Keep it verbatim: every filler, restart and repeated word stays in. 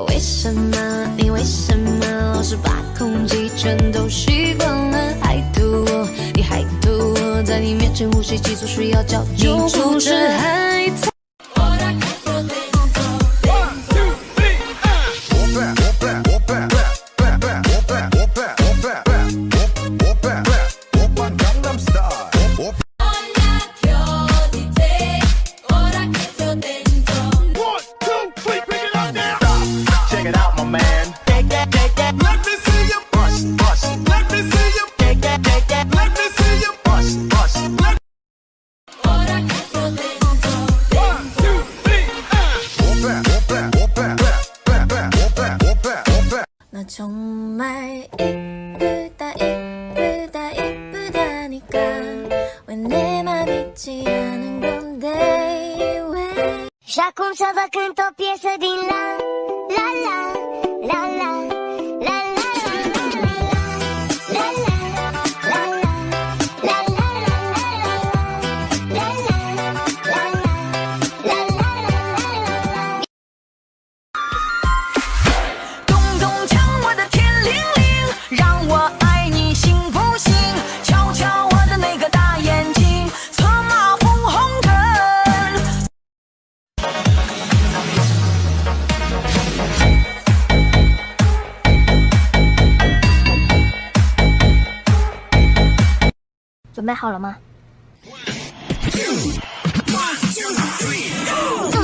为什么你为什么老是把空气全都吸光了？还图我，你还图我，在你面前呼吸急促需要叫救护车，还在。 나 정말 이쁘다 이쁘다 이쁘다니까 왜 내 맘 있지 않은 건데 왜 Ya cum să vă cânt o piesă din la la la la la la la准备好了吗？ One, two, three, go!